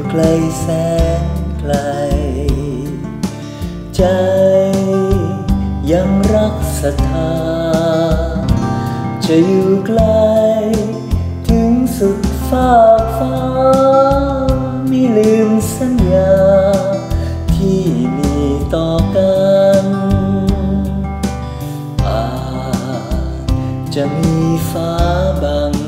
ไกลแสนไกลใจยังรักศรัทธาจะอยู่ไกลถึงสุดฟากฟ้าไม่ลืมสัญญาที่มีต่อกันอาจจะมีฟ้าบัง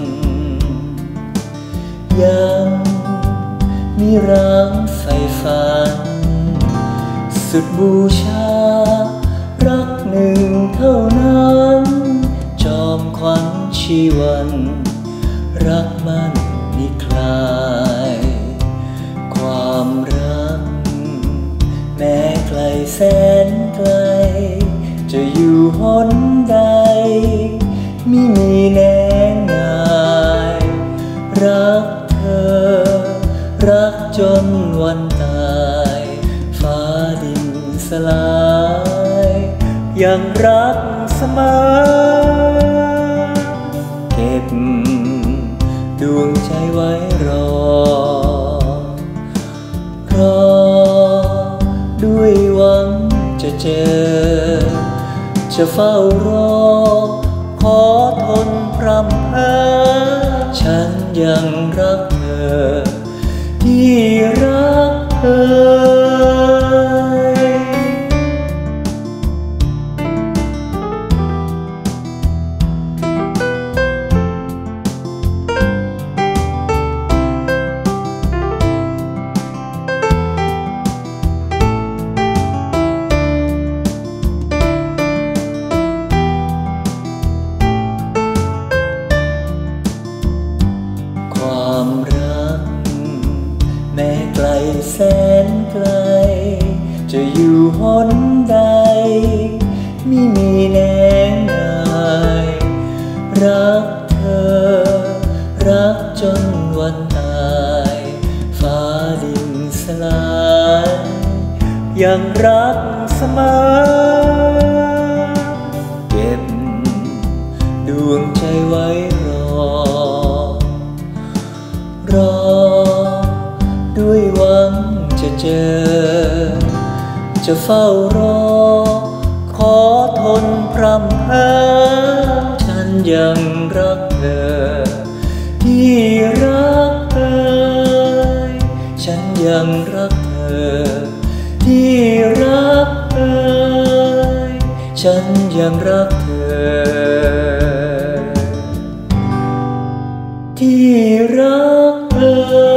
ยังมีรังใฝ่ฝันสุดบูชารักหนึ่งเท่านั้นจอมขวัญชีวันรักมันนิคลายความรักแม้ไกลแสนไกลจะอยู่หนใดไม่มีแน่นายรักเธอรักจนวันตายฟ้าดินสลายยังรักเสมอเก็บดวงใจไว้รอด้วยหวังจะเจอจะเฝ้ารอขอทนพร่ำเพ้อฉันยังรักเธอที่รักเธอความรักแม้ไกลแสนไกลจะอยู่หนใดไม่มีแน่นายรักเธอรักจนวันตายฟ้าดินสลายยังรักเสมอเก็บดวงใจไว้รอด้วยหวังจะเจอจะเฝ้ารอขอทนพร่ำเพ้อฉันยังรักเธอที่รักเธอฉันยังรักเธอที่รักเธอฉันยังรักเธอที่รักเธอ